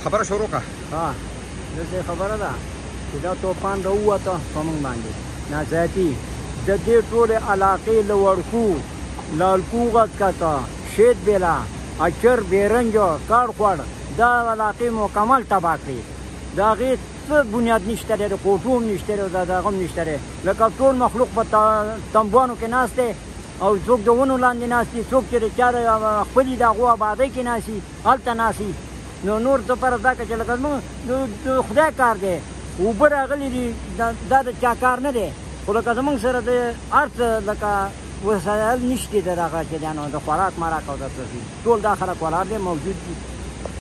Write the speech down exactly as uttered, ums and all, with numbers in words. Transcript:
خبره شروع کړه. ها دغه خبره ده چې دا توپان راووته په موږ باندې ناځایتي د دې ټولې علاقې له وړکو لالکو غسکته شید بېله اچر بېرنجه کاړ خوړ دا علاقې مکمل تباه کړې د هغې څه بنیاد نشته دی د کوټو هم نشته دی او د هغه هم نشته دی لکه ټول مخلوق په تمبوانو کې ناست دی او څوک د ونو لاندې ناست دي څوک چې د چا خپلې د هغو آبادۍ کې ناست دي هلته ناست دي نو نور دپاره دا که چې لکه زموږ د خدای کار دی اوبه راغلي دي دا د چا کار نه دی خو لکه زموږ سره د هر څه لکه وسایل نشته د هغه چې دی نو د خوراک مراک او د څه ټول دا خلک ولاړ دی موجود دي